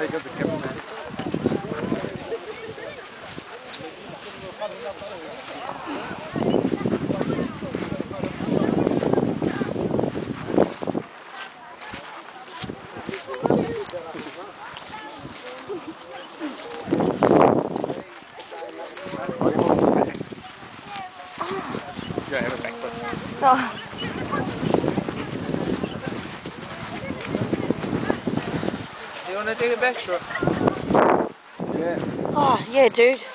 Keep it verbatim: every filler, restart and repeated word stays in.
There you go, the camel man. Yeah, I have a backpack. Oh. You want to take a back shot? Yeah. Oh, yeah, dude.